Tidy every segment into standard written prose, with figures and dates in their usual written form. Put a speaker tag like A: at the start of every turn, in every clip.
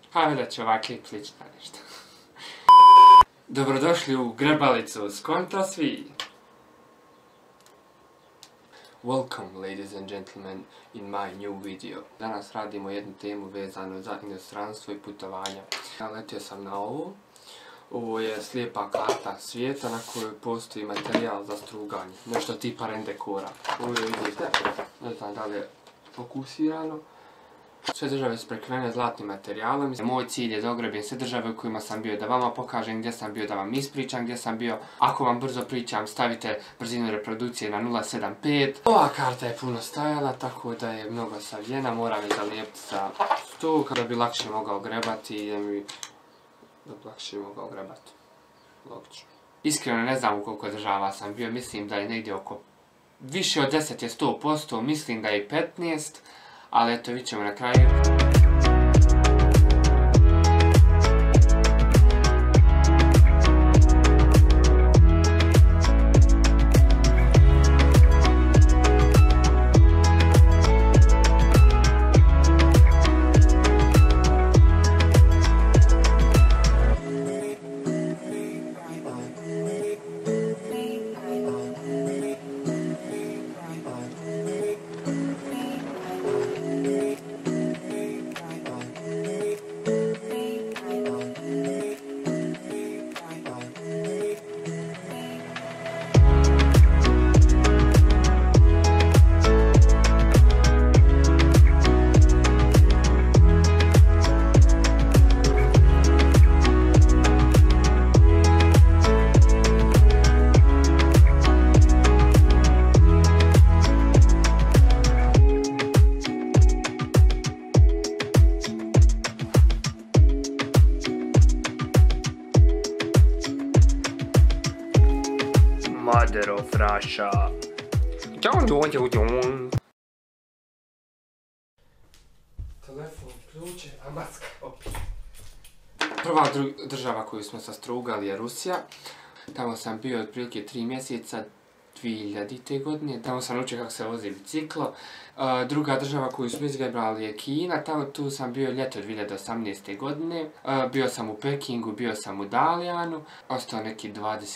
A: Hajde da će ovaj klip slično nešto. Dobrodošli u Grebalicu, skonto svi! Welcome, ladies and gentlemen, in my new video. Danas radimo jednu temu vezanu za inostranstvo i putovanja. Naletio sam na ovo. Ovo je slijepa karta svijeta na kojoj postoji materijal za struganje. Nešto tipa rendekora. Ovdje vidite, ne znam da li je fokusirano. Sve države su prekrivene zlatnim materijalom. Moj cilj je da ogrebim sve države u kojima sam bio, da vama pokažem gdje sam bio, da vam ispričam gdje sam bio. Ako vam brzo pričam, stavite brzinu reprodukcije na 0.75. Ova karta je puno stajala, tako da je mnogo savijena. Moram je zalijepiti sa sto da bi lakše mogao grebati. Logično. Iskreno ne znam u koliko država sam bio, mislim da je negdje oko više od 10 je 100%, mislim da je i 15%. Ali eto, vidjet ćemo na kraju. Mother of Russia. Telefon, ključe, a maska, opet. Prva država koju smo sastrugali je Rusija. Tamo sam bio otprilike 3 mjeseca, 2000. godine. Tamo sam naučio kako se vozi biciklo. Druga država koju smo izabrali je Kina. Tu sam bio ljeto 2018. godine. Bio sam u Pekingu, bio sam u Dalijanu. Ostao neki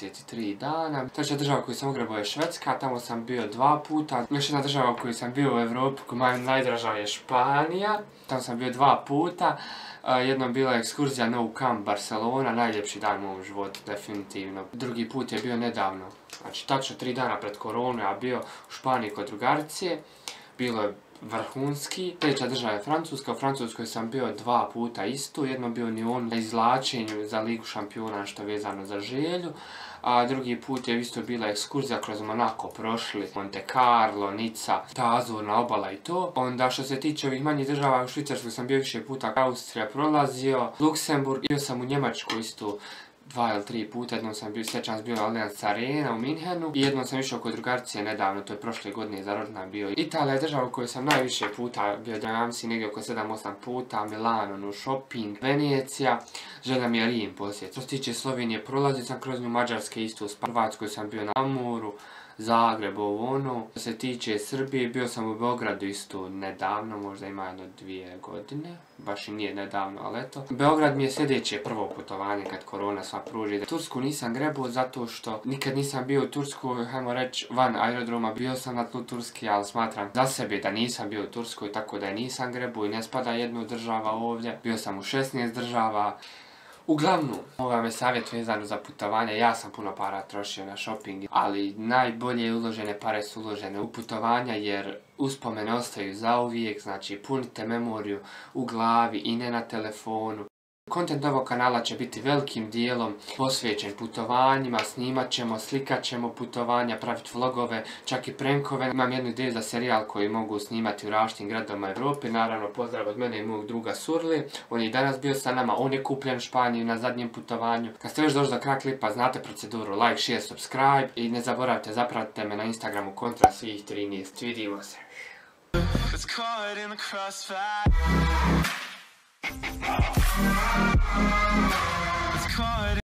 A: 23 dana. Treća država koju sam ugrebao je Švedska. Tamo sam bio 2 puta. Još jedna država u kojoj sam bio u Evropi, koja je najdraža, je Španija. Tamo sam bio 2 puta. Jednom bila ekskurzija Nou Camp Barcelona, najljepši dan u mom životu, definitivno. Drugi put je bio nedavno, znači tačno 3 dana pred koronu, ja bio u Španiji kod drugarice. Bilo je vrhunski. Treća država je Francuska, u Francuskoj sam bio 2 puta isto, jednom bio Lyon na izvlačenju za Ligu šampiona, što je vezano za želju. A drugi put je isto bila ekskurzija kroz Monako, prošli Monte Carlo, Nica, ta Azurna obala i to. Onda što se tiče ovih manjih država, u Švicarskoj sam bio više puta, Austrija prolazio, Luksemburg, bio sam u Njemačku isto 2 ili 3 puta, jednom sam bio, sjećam se, bio Allianz Arena u Minhenu i jednom sam išao kod drugarice nedavno, to je prošle godine za rođendan bio. Italija je država u kojoj sam najviše puta bio, da mislim negdje oko 7-8 puta, Milano, shopping, Venecija, želja mi je Rim posjetiti. Što se tiče Slovenije, prolazio sam kroz nju, Mađarske isto, u Hrvatskoj sam bio na Amuru, Zagreb, ono. Što se tiče Srbije, bio sam u Beogradu isto nedavno, možda ima jedno 2 godine, baš i nije nedavno, ali eto. Beograd mi je sljedeće prvo putovanje kad korona sva pruži. Tursku nisam grebao zato što nikad nisam bio u Turskoj, hajmo reći, van aerodroma. Bio sam na tlu Turske, ali smatram za sebe da nisam bio u Turskoj, tako da je nisam grebao i ne spada jedna država ovdje. Bio sam u 16 država. Uglavnom, ovo vam je savjet vezano za putovanje, ja sam puno para trošio na shopping, ali najbolje uložene pare su uložene u putovanja jer uspomene ostaju zauvijek, znači punite memoriju u glavi i ne na telefonu. Kontent ovog kanala će biti velikim dijelom posvećen putovanjima, snimat ćemo, slikat ćemo putovanja, praviti vlogove, čak i prankove. Imam jednu ideju za serijal koji mogu snimati u različitim gradovima Evrope. Naravno, pozdrav od mene i mojeg druga Surli. On je danas bio sa nama, on je kupljen u Španiji na zadnjem putovanju. Kad ste već došli do kraja klipa, znate proceduru, like, share, subscribe i ne zaboravite, zapratite me na Instagramu kontra svih 13. Vidimo se.